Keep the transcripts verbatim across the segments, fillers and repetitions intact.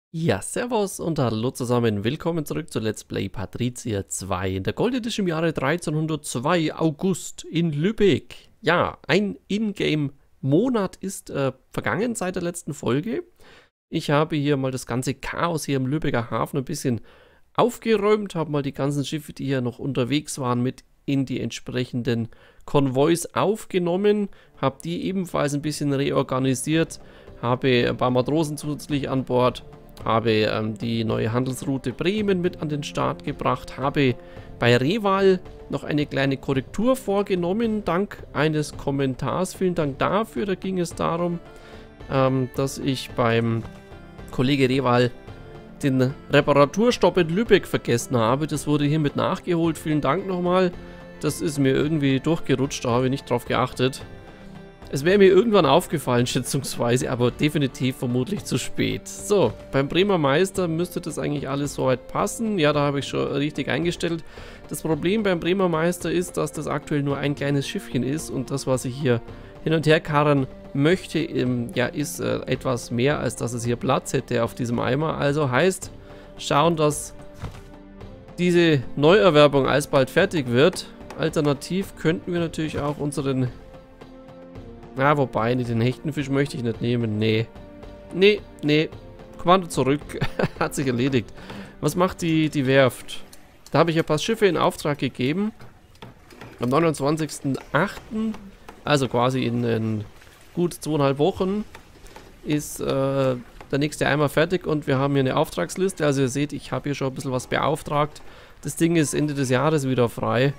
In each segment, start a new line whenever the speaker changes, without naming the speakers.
Ja, servus und hallo zusammen. Willkommen zurück zu Let's Play Patrizia zwei in der Gold Edition im Jahre dreizehnhundertzwei, August in Lübeck. Ja, ein Ingame-Monat ist äh, vergangen seit der letzten Folge. Ich habe hier mal das ganze Chaos hier im Lübecker Hafen ein bisschen aufgeräumt, habe mal die ganzen Schiffe, die hier noch unterwegs waren, mit in die entsprechenden Konvois aufgenommen, habe die ebenfalls ein bisschen reorganisiert, habe ein paar Matrosen zusätzlich an Bord, habe ähm, die neue Handelsroute Bremen mit an den Start gebracht, habe bei Reval noch eine kleine Korrektur vorgenommen, dank eines Kommentars. Vielen Dank dafür. Da ging es darum, ähm, dass ich beim Kollege Reval den Reparaturstopp in Lübeck vergessen habe. Das wurde hiermit nachgeholt. Vielen Dank nochmal. Das ist mir irgendwie durchgerutscht, da habe ich nicht drauf geachtet. Es wäre mir irgendwann aufgefallen, schätzungsweise, aber definitiv vermutlich zu spät. So, beim Bremer Meister müsste das eigentlich alles soweit passen. Ja, da habe ich schon richtig eingestellt. Das Problem beim Bremer Meister ist, dass das aktuell nur ein kleines Schiffchen ist und das, was ich hier hin und her karren möchte, ähm, ja, ist äh, etwas mehr, als dass es hier Platz hätte auf diesem Eimer. Also heißt, schauen, dass diese Neuerwerbung alsbald fertig wird. Alternativ könnten wir natürlich auch unseren... Na, wobei, den Hechtenfisch möchte ich nicht nehmen. Nee. Nee, nee. Kommando zurück. Hat sich erledigt. Was macht die, die Werft? Da habe ich ein paar Schiffe in Auftrag gegeben. Am neunundzwanzigsten achten Also quasi in, in gut zweieinhalb Wochen ist äh, der nächste Eimer fertig und wir haben hier eine Auftragsliste. Also ihr seht, ich habe hier schon ein bisschen was beauftragt. Das Ding ist Ende des Jahres wieder frei.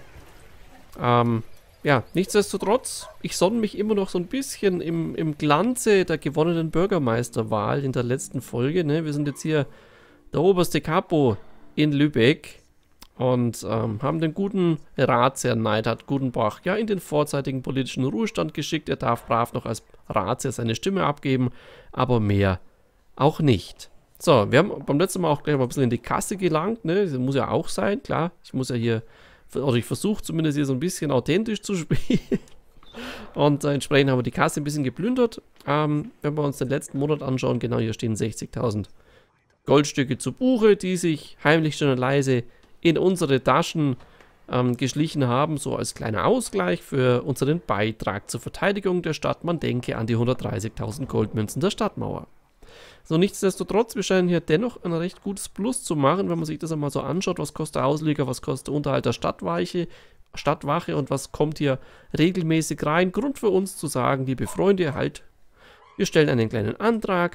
Ähm... Ja, nichtsdestotrotz, ich sonne mich immer noch so ein bisschen im, im Glanze der gewonnenen Bürgermeisterwahl in der letzten Folge. Ne? Wir sind jetzt hier der oberste Capo in Lübeck und ähm, haben den guten Ratsherr Neidhard Gudenbach ja in den vorzeitigen politischen Ruhestand geschickt. Er darf brav noch als Ratsherr seine Stimme abgeben, aber mehr auch nicht. So, wir haben beim letzten Mal auch gleich mal ein bisschen in die Kasse gelangt. Ne? Das muss ja auch sein, klar. Ich muss ja hier... Oder ich versuche zumindest hier so ein bisschen authentisch zu spielen. Und äh, entsprechend haben wir die Kasse ein bisschen geplündert. Ähm, wenn wir uns den letzten Monat anschauen, genau hier stehen sechzigtausend Goldstücke zu Buche, die sich heimlich schon leise in unsere Taschen ähm, geschlichen haben. So als kleiner Ausgleich für unseren Beitrag zur Verteidigung der Stadt. Man denke an die hundertdreißigtausend Goldmünzen der Stadtmauer. So, nichtsdestotrotz, wir scheinen hier dennoch ein recht gutes Plus zu machen, wenn man sich das einmal so anschaut, was kostet der Ausleger, was kostet der Unterhalt der Stadtwache, Stadtwache und was kommt hier regelmäßig rein. Grund für uns zu sagen, liebe Freunde, halt, wir stellen einen kleinen Antrag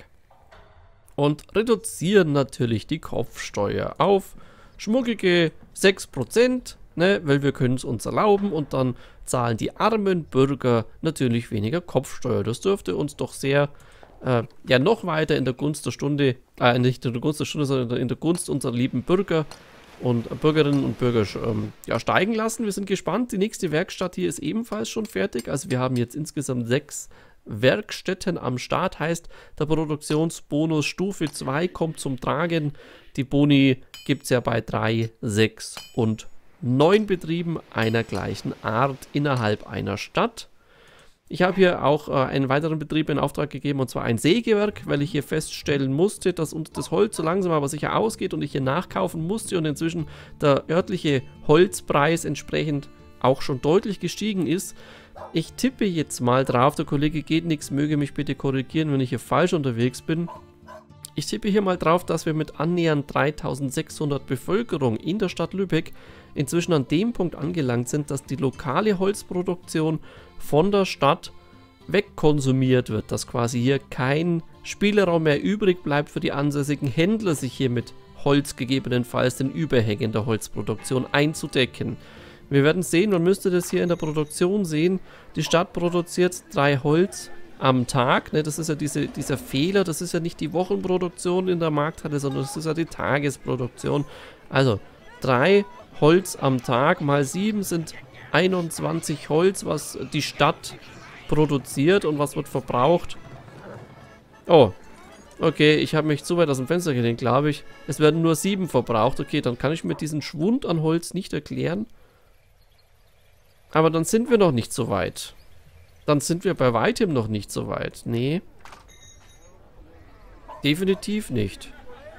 und reduzieren natürlich die Kopfsteuer auf schmuckige sechs Prozent, ne, weil wir können es uns erlauben und dann zahlen die armen Bürger natürlich weniger Kopfsteuer. Das dürfte uns doch sehr... Äh, ja, noch weiter in der Gunst der Stunde, äh, nicht in der Gunst der Stunde, sondern in der Gunst unserer lieben Bürger und äh, Bürgerinnen und Bürger ähm, ja, steigen lassen. Wir sind gespannt. Die nächste Werkstatt hier ist ebenfalls schon fertig. Also wir haben jetzt insgesamt sechs Werkstätten am Start. Heißt, der Produktionsbonus Stufe zwei kommt zum Tragen. Die Boni gibt es ja bei drei, sechs und neun Betrieben einer gleichen Art innerhalb einer Stadt. Ich habe hier auch äh, einen weiteren Betrieb in Auftrag gegeben, und zwar ein Sägewerk, weil ich hier feststellen musste, dass uns das Holz so langsam aber sicher ausgeht und ich hier nachkaufen musste und inzwischen der örtliche Holzpreis entsprechend auch schon deutlich gestiegen ist. Ich tippe jetzt mal drauf, der Kollege geht nichts, möge mich bitte korrigieren, wenn ich hier falsch unterwegs bin. Ich tippe hier mal drauf, dass wir mit annähernd dreitausendsechshundert Bevölkerung in der Stadt Lübeck inzwischen an dem Punkt angelangt sind, dass die lokale Holzproduktion von der Stadt wegkonsumiert wird, dass quasi hier kein Spielraum mehr übrig bleibt für die ansässigen Händler, sich hier mit Holz gegebenenfalls den Überhängen der Holzproduktion einzudecken. Wir werden sehen, man müsste das hier in der Produktion sehen, die Stadt produziert drei Holz am Tag, ne, das ist ja diese, dieser Fehler, das ist ja nicht die Wochenproduktion in der Markthalle, sondern das ist ja die Tagesproduktion. Also drei Holz am Tag mal sieben sind einundzwanzig Holz, was die Stadt produziert und was wird verbraucht. Oh, okay, ich habe mich zu weit aus dem Fenster gelehnt, glaube ich. Es werden nur sieben verbraucht. Okay, dann kann ich mir diesen Schwund an Holz nicht erklären. Aber dann sind wir noch nicht so weit. Dann sind wir bei weitem noch nicht so weit. Nee. Definitiv nicht.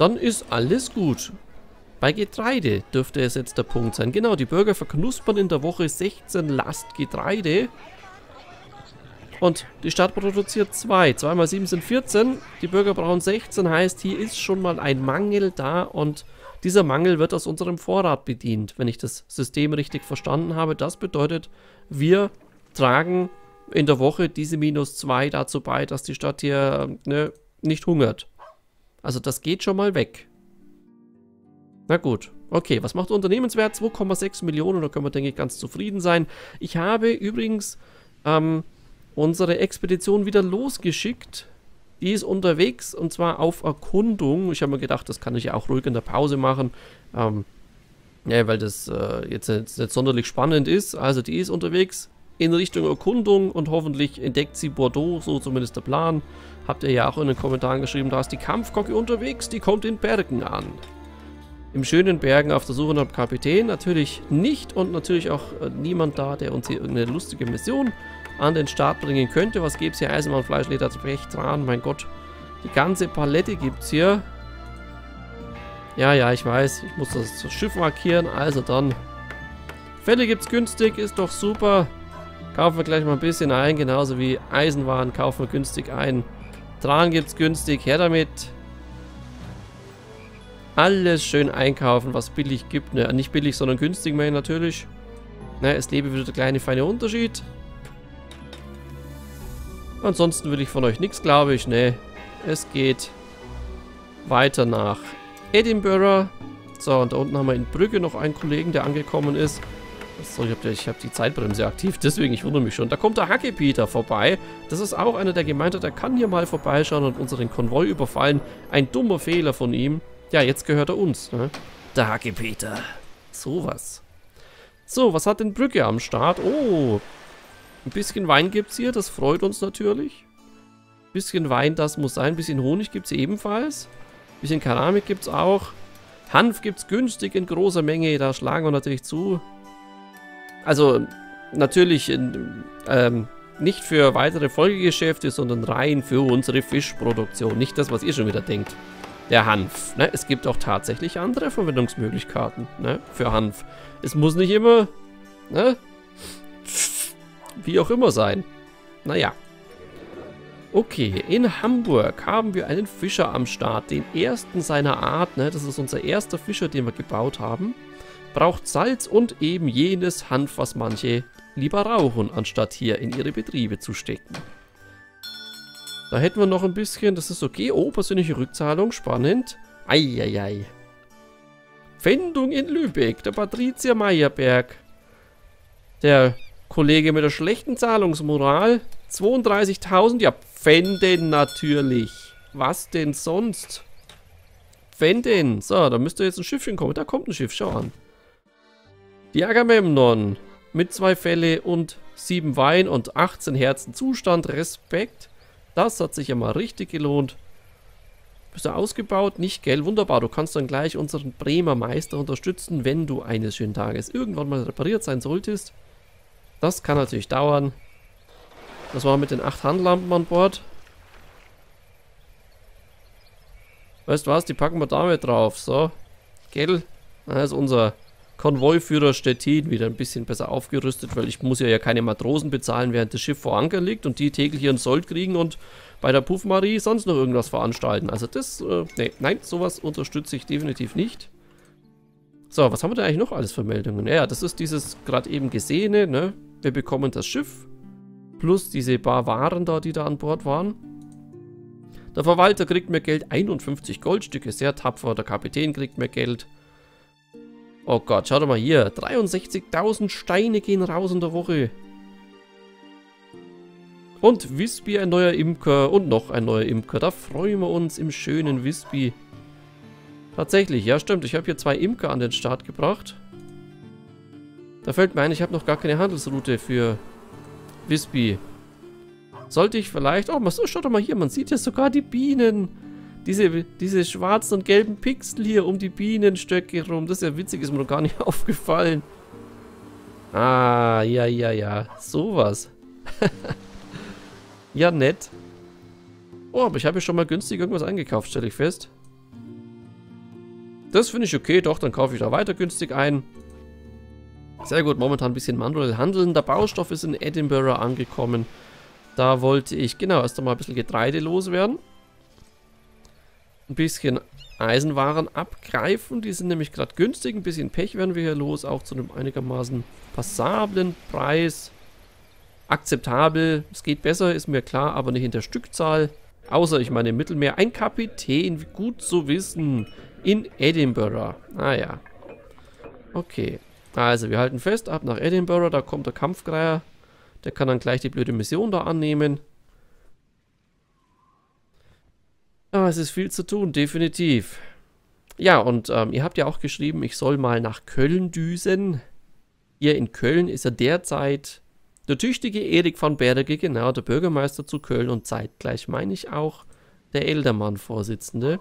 Dann ist alles gut. Bei Getreide dürfte es jetzt der Punkt sein. Genau, die Bürger verknuspern in der Woche sechzehn Last Getreide. Und die Stadt produziert zwei. zwei mal sieben sind vierzehn. Die Bürger brauchen sechzehn. Heißt, hier ist schon mal ein Mangel da. Und dieser Mangel wird aus unserem Vorrat bedient. Wenn ich das System richtig verstanden habe. Das bedeutet, wir tragen in der Woche diese minus zwei dazu bei, dass die Stadt hier ne, nicht hungert. Also das geht schon mal weg. Na gut. Okay, was macht der Unternehmenswert? zwei Komma sechs Millionen. Da können wir, denke ich, ganz zufrieden sein. Ich habe übrigens ähm, unsere Expedition wieder losgeschickt. Die ist unterwegs und zwar auf Erkundung. Ich habe mir gedacht, das kann ich ja auch ruhig in der Pause machen. Ähm, ja, weil das äh, jetzt, jetzt nicht sonderlich spannend ist. Also die ist unterwegs in Richtung Erkundung und hoffentlich entdeckt sie Bordeaux, so zumindest der Plan. Habt ihr ja auch in den Kommentaren geschrieben, da ist die Kampfglocke unterwegs, die kommt in Bergen an. Im schönen Bergen auf der Suche nach dem Kapitän natürlich nicht und natürlich auch äh, niemand da, der uns hier irgendeine lustige Mission an den Start bringen könnte. Was gibt es hier? Eisenbahn, Fleisch, Leder, Blech, Tran, mein Gott. Die ganze Palette gibt es hier. Ja, ja, ich weiß, ich muss das Schiff markieren, also dann. Fälle gibt es günstig, ist doch super. Kaufen wir gleich mal ein bisschen ein, genauso wie Eisenwaren kaufen wir günstig ein. Tran gibt es günstig, her damit. Alles schön einkaufen, was billig gibt. Ne, nicht billig, sondern günstig, meine ich natürlich. Ne, es lebe wieder der kleine feine Unterschied. Ansonsten will ich von euch nichts, glaube ich. Ne, es geht weiter nach Edinburgh. So, und da unten haben wir in Brügge noch einen Kollegen, der angekommen ist. So, ich habe ich hab die Zeitbremse aktiv, deswegen, ich wundere mich schon. Da kommt der Hackepeter vorbei. Das ist auch einer, der gemeint hat, der kann hier mal vorbeischauen und unseren Konvoi überfallen. Ein dummer Fehler von ihm. Ja, jetzt gehört er uns, ne? Der Hackepeter. Sowas. So, was hat denn Brügge am Start? Oh, ein bisschen Wein gibt es hier, das freut uns natürlich. Ein bisschen Wein, das muss sein. Ein bisschen Honig gibt es ebenfalls. Ein bisschen Keramik gibt es auch. Hanf gibt es günstig in großer Menge, da schlagen wir natürlich zu. Also, natürlich in, ähm, nicht für weitere Folgegeschäfte, sondern rein für unsere Fischproduktion. Nicht das, was ihr schon wieder denkt. Der Hanf. Ne? Es gibt auch tatsächlich andere Verwendungsmöglichkeiten, ne? Für Hanf. Es muss nicht immer, ne? Wie auch immer sein. Naja. Okay, in Hamburg haben wir einen Fischer am Start. Den ersten seiner Art, ne? Das ist unser erster Fischer, den wir gebaut haben. Braucht Salz und eben jenes Hanf, was manche lieber rauchen, anstatt hier in ihre Betriebe zu stecken. Da hätten wir noch ein bisschen, das ist okay. Oh, persönliche Rückzahlung, spannend. Eieiei. Pfändung in Lübeck, der Patrizier Meyerberg. Der Kollege mit der schlechten Zahlungsmoral. zweiunddreißigtausend, ja, pfänden natürlich. Was denn sonst? Pfänden. So, da müsste jetzt ein Schiffchen kommen. Da kommt ein Schiff, schau an. Die Agamemnon mit zwei Felle und sieben Wein und achtzehn Herzen Zustand. Respekt. Das hat sich ja mal richtig gelohnt. Bist du ausgebaut? Nicht, gell? Wunderbar. Du kannst dann gleich unseren Bremer Meister unterstützen, wenn du eines schönen Tages irgendwann mal repariert sein solltest. Das kann natürlich dauern. Das war mit den acht Handlampen an Bord. Weißt du was? Die packen wir damit drauf. So. Gell? Da ist unser Konvoiführer Stettin wieder ein bisschen besser aufgerüstet, weil ich muss ja, ja keine Matrosen bezahlen, während das Schiff vor Anker liegt und die täglich ihren Sold kriegen und bei der Puffmarie sonst noch irgendwas veranstalten. Also das, äh, nee, nein, sowas unterstütze ich definitiv nicht. So, was haben wir denn eigentlich noch alles für Meldungen? Ja, das ist dieses gerade eben gesehene, ne? Wir bekommen das Schiff plus diese paar Waren da, die da an Bord waren. Der Verwalter kriegt mehr Geld, einundfünfzig Goldstücke, sehr tapfer. Der Kapitän kriegt mehr Geld. Oh Gott, schaut mal hier. dreiundsechzigtausend Steine gehen raus in der Woche. Und Wisby, ein neuer Imker. Und noch ein neuer Imker. Da freuen wir uns im schönen Wisby. Tatsächlich, ja stimmt. Ich habe hier zwei Imker an den Start gebracht. Da fällt mir ein, ich habe noch gar keine Handelsroute für Wisby. Sollte ich vielleicht... Oh, schaut doch mal hier. Man sieht ja sogar die Bienen. Diese, diese schwarzen und gelben Pixel hier um die Bienenstöcke rum. Das ist ja witzig, ist mir noch gar nicht aufgefallen. Ah, ja, ja, ja. Sowas. Ja, nett. Oh, aber ich habe ja schon mal günstig irgendwas eingekauft, stelle ich fest. Das finde ich okay, doch, dann kaufe ich da weiter günstig ein. Sehr gut, momentan ein bisschen manuell handeln. Der Baustoff ist in Edinburgh angekommen. Da wollte ich, genau, erst einmal ein bisschen Getreide loswerden. Ein bisschen Eisenwaren abgreifen, die sind nämlich gerade günstig. Ein bisschen Pech werden wir hier los, auch zu einem einigermaßen passablen Preis. Akzeptabel, es geht besser, ist mir klar, aber nicht in der Stückzahl. Außer, ich meine, im Mittelmeer. Ein Kapitän, wie gut zu wissen, in Edinburgh. Ah ja. Okay. Also, wir halten fest, ab nach Edinburgh, da kommt der Kampfgreier. Der kann dann gleich die blöde Mission da annehmen. Ah, es ist viel zu tun, definitiv. Ja, und ähm, ihr habt ja auch geschrieben, ich soll mal nach Köln düsen. Hier in Köln ist er derzeit der tüchtige Erik van Berge, genau, der Bürgermeister zu Köln und zeitgleich, meine ich, auch der Eldermann-Vorsitzende.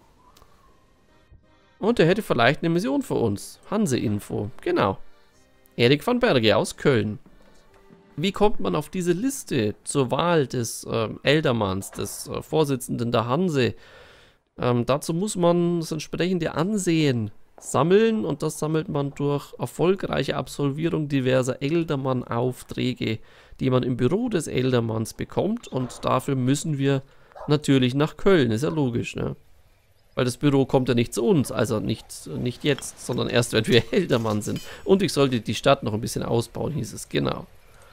Und er hätte vielleicht eine Mission für uns. Hanse-Info, genau. Erik van Berge aus Köln. Wie kommt man auf diese Liste zur Wahl des äh, Eldermanns, des äh, Vorsitzenden der Hanse? Ähm, dazu muss man das entsprechende Ansehen sammeln und das sammelt man durch erfolgreiche Absolvierung diverser Eldermann-Aufträge, die man im Büro des Eldermanns bekommt, und dafür müssen wir natürlich nach Köln, ist ja logisch, ne? Weil das Büro kommt ja nicht zu uns, also nicht, nicht jetzt, sondern erst, wenn wir Eldermann sind. Und ich sollte die Stadt noch ein bisschen ausbauen, hieß es, genau.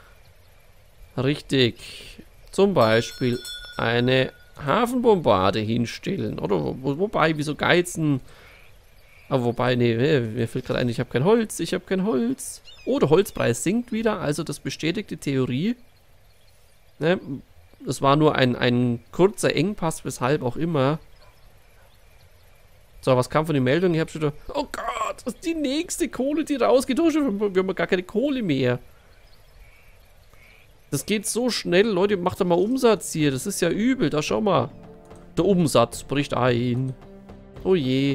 Richtig. Zum Beispiel eine Hafenbombarde hinstellen. Oder wo, wobei, wieso geizen? Aber wobei, nee, mir fällt gerade ein, ich habe kein Holz. Ich habe kein Holz. Oh, der Holzpreis sinkt wieder. Also das bestätigt die Theorie. Ne? Das war nur ein, ein kurzer Engpass, weshalb auch immer. So, was kam von den Meldungen? Ich habe schon wieder... Oh Gott, das ist die nächste Kohle, die rausgeht. Wir haben gar keine Kohle mehr. Das geht so schnell. Leute, macht doch mal Umsatz hier. Das ist ja übel. Da schau mal. Der Umsatz bricht ein. Oh je.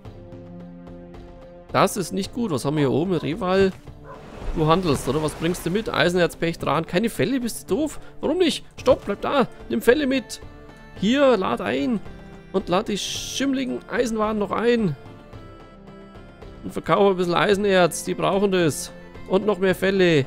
Das ist nicht gut. Was haben wir hier oben? Rival. Du handelst, oder? Was bringst du mit? Eisenerz, Pech, Dran. Keine Fälle, bist du doof? Warum nicht? Stopp, bleib da. Nimm Fälle mit. Hier, lad ein. Und lad die schimmligen Eisenwaren noch ein. Und verkaufe ein bisschen Eisenerz. Die brauchen das. Und noch mehr Fälle.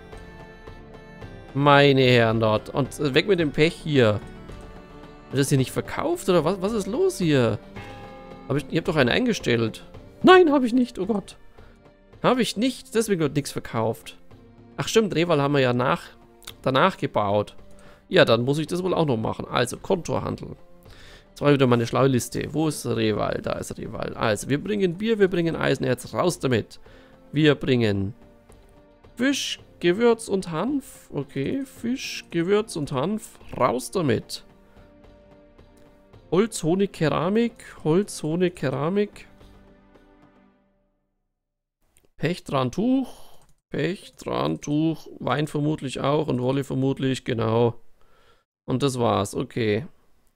Meine Herren dort. Und weg mit dem Pech hier. Wird das hier nicht verkauft? Oder was, was ist los hier? Hab ich, ihr habt doch einen eingestellt. Nein, habe ich nicht. Oh Gott. Habe ich nicht. Deswegen wird nichts verkauft. Ach stimmt, Reval haben wir ja nach, danach gebaut. Ja, dann muss ich das wohl auch noch machen. Also, Kontohandel. Jetzt war wieder meine schlaue Liste. Wo ist Reval? Da ist Reval. Also, wir bringen Bier, wir bringen Eisenerz. Raus damit. Wir bringen Fisch, Gewürz und Hanf. Okay, Fisch, Gewürz und Hanf. Raus damit. Holz, Honig, Keramik. Holz, Honig, Keramik. Pech, Tran, Tuch. Pech, Tran, Tuch. Wein vermutlich auch und Wolle vermutlich, genau. Und das war's, okay.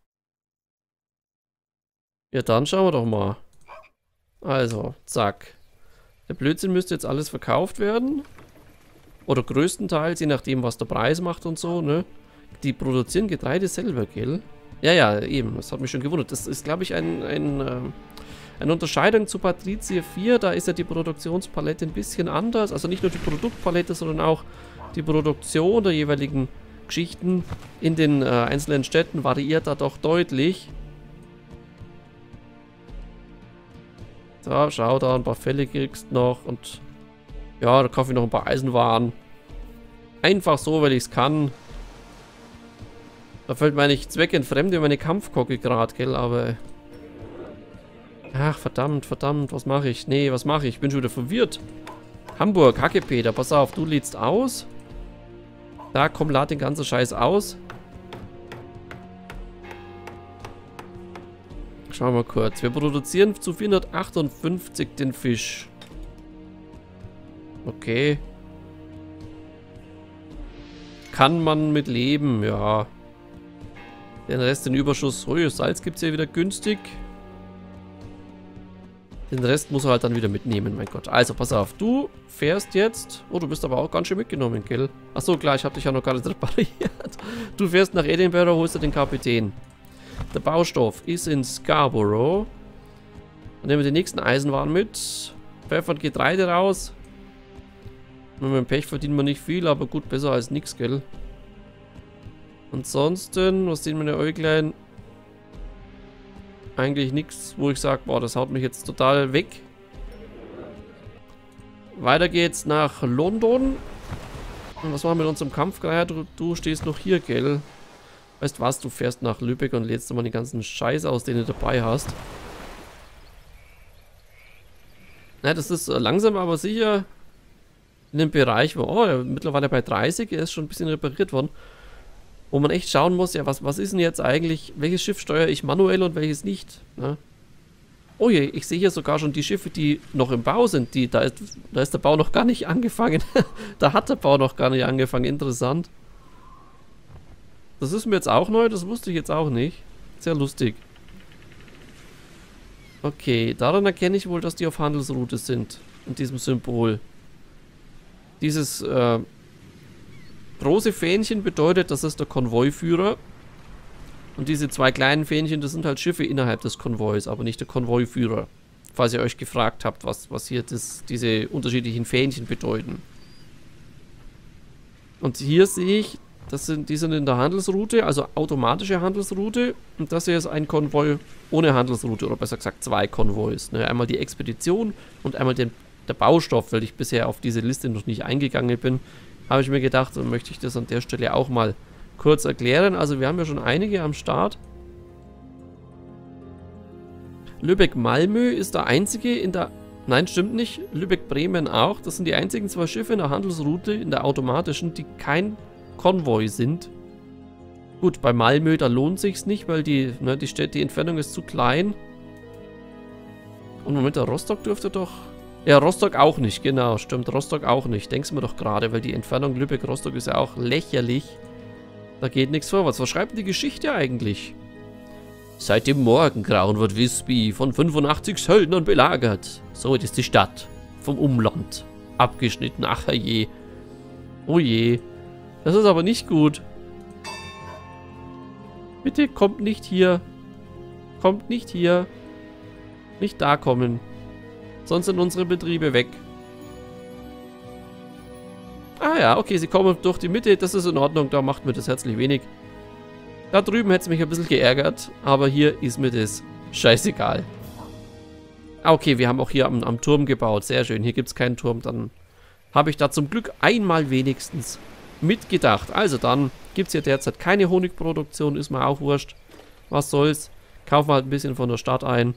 Ja, dann schauen wir doch mal. Also, zack. Der Blödsinn müsste jetzt alles verkauft werden. Oder größtenteils, je nachdem, was der Preis macht und so, ne? Die produzieren Getreide selber, gell? Ja, ja, eben. Das hat mich schon gewundert. Das ist, glaube ich, ein, ein, ähm, eine Unterscheidung zu Patricia vier. Da ist ja die Produktionspalette ein bisschen anders. Also nicht nur die Produktpalette, sondern auch die Produktion der jeweiligen Geschichten in den äh, einzelnen Städten variiert da doch deutlich. So, schau da, ein paar Fälle kriegst noch und ja, da kaufe ich noch ein paar Eisenwaren. Einfach so, weil ich es kann. Da fällt mir nicht zweckentfremde meine Kampfkocke gerade, gell, aber... Ach, verdammt, verdammt, was mache ich? Nee, was mache ich? Ich bin schon wieder verwirrt. Hamburg, Hackepeter, pass auf, du lädst aus. Da, komm, lad den ganzen Scheiß aus. Schauen wir mal kurz. Wir produzieren zu vierhundertachtundfünfzig den Fisch. Okay. Kann man mit leben, ja. Den Rest, den Überschuss. Oh, Salz gibt es ja wieder günstig. Den Rest muss er halt dann wieder mitnehmen, mein Gott. Also, pass auf. Du fährst jetzt... Oh, du bist aber auch ganz schön mitgenommen, gell? Achso, klar, ich habe dich ja noch gar nicht repariert. Du fährst nach Edinburgh, holst du den Kapitän. Der Baustoff ist in Scarborough. Dann nehmen wir den nächsten Eisenwaren mit. Pfeffer und Getreide raus. Mit dem Pech verdienen wir nicht viel, aber gut, besser als nichts, gell? Ansonsten, was sehen meine Äuglein? Eigentlich nichts, wo ich sage, boah, das haut mich jetzt total weg. Weiter geht's nach London. Und was machen wir mit unserem Kampfgreier? Du, du stehst noch hier, gell? Weißt was, du fährst nach Lübeck und lädst mal den ganzen Scheiß aus, den du dabei hast. Na, das ist langsam aber sicher in dem Bereich, wo, oh, mittlerweile bei dreißig, er ist schon ein bisschen repariert worden. Wo man echt schauen muss, ja, was, was ist denn jetzt eigentlich, welches Schiff steuere ich manuell und welches nicht, ne? Oh je, ich sehe hier sogar schon die Schiffe, die noch im Bau sind, die, da, ist, da ist der Bau noch gar nicht angefangen. Da hat der Bau noch gar nicht angefangen, interessant. Das ist mir jetzt auch neu, das wusste ich jetzt auch nicht. Sehr lustig. Okay, daran erkenne ich wohl, dass die auf Handelsroute sind, in diesem Symbol. Dieses, äh, große Fähnchen bedeutet, das ist der Konvoiführer. Und diese zwei kleinen Fähnchen, das sind halt Schiffe innerhalb des Konvois, aber nicht der Konvoiführer. Falls ihr euch gefragt habt, was, was hier das, diese unterschiedlichen Fähnchen bedeuten. Und hier sehe ich, das sind, die sind in der Handelsroute, also automatische Handelsroute. Und das hier ist ein Konvoi ohne Handelsroute, oder besser gesagt zwei Konvois. Ne? Einmal die Expedition und einmal den, der Baustoff, weil ich bisher auf diese Liste noch nicht eingegangen bin. Habe ich mir gedacht, dann möchte ich das an der Stelle auch mal kurz erklären. Also wir haben ja schon einige am Start. Lübeck-Malmö ist der einzige in der... Nein, stimmt nicht. Lübeck-Bremen auch. Das sind die einzigen zwei Schiffe in der Handelsroute, in der automatischen, die kein Konvoi sind. Gut, bei Malmö, da lohnt sich's nicht, weil die, ne, die, Städte, die Entfernung ist zu klein. Und Moment, der Rostock dürfte doch... Ja, Rostock auch nicht, genau, stimmt, Rostock auch nicht. Denkst du mir doch gerade, weil die Entfernung Lübeck-Rostock ist ja auch lächerlich. Da geht nichts vorwärts. Was schreibt denn die Geschichte eigentlich? Seit dem Morgengrauen wird Visby von fünfundachtzig Söldnern belagert. Somit ist die Stadt vom Umland abgeschnitten. Ach je. Oh je. Das ist aber nicht gut. Bitte kommt nicht hier. Kommt nicht hier. Nicht da kommen. Sonst sind unsere Betriebe weg. Ah ja, okay, sie kommen durch die Mitte. Das ist in Ordnung, da macht mir das herzlich wenig. Da drüben hätte es mich ein bisschen geärgert. Aber hier ist mir das scheißegal. Ah, okay, wir haben auch hier am, am Turm gebaut. Sehr schön, hier gibt es keinen Turm. Dann habe ich da zum Glück einmal wenigstens mitgedacht. Also dann gibt es hier derzeit keine Honigproduktion. Ist mir auch wurscht. Was soll's. Kaufen wir halt ein bisschen von der Stadt ein.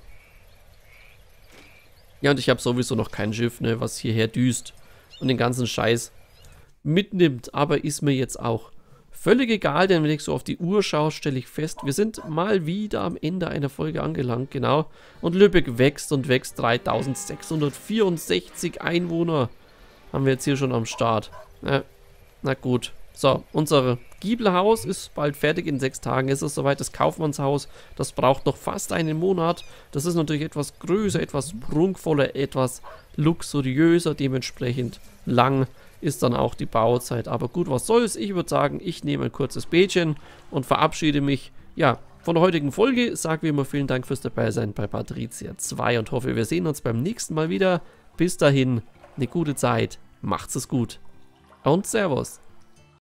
Ja, und ich habe sowieso noch kein Schiff, ne, was hierher düst und den ganzen Scheiß mitnimmt. Aber ist mir jetzt auch völlig egal, denn wenn ich so auf die Uhr schaue, stelle ich fest, wir sind mal wieder am Ende einer Folge angelangt, genau. Und Lübeck wächst und wächst. dreitausendsechshundertvierundsechzig Einwohner haben wir jetzt hier schon am Start. Ja, na gut. So, unser Giebelhaus ist bald fertig. In sechs Tagen ist es soweit. Das Kaufmannshaus, das braucht noch fast einen Monat. Das ist natürlich etwas größer, etwas prunkvoller, etwas luxuriöser. Dementsprechend lang ist dann auch die Bauzeit. Aber gut, was soll's? Ich würde sagen, ich nehme ein kurzes Bädchen und verabschiede mich, ja, von der heutigen Folge. Sag wie immer vielen Dank fürs Dabeisein bei Patrizia zwei und hoffe, wir sehen uns beim nächsten Mal wieder. Bis dahin, eine gute Zeit. Macht's es gut. Und Servus.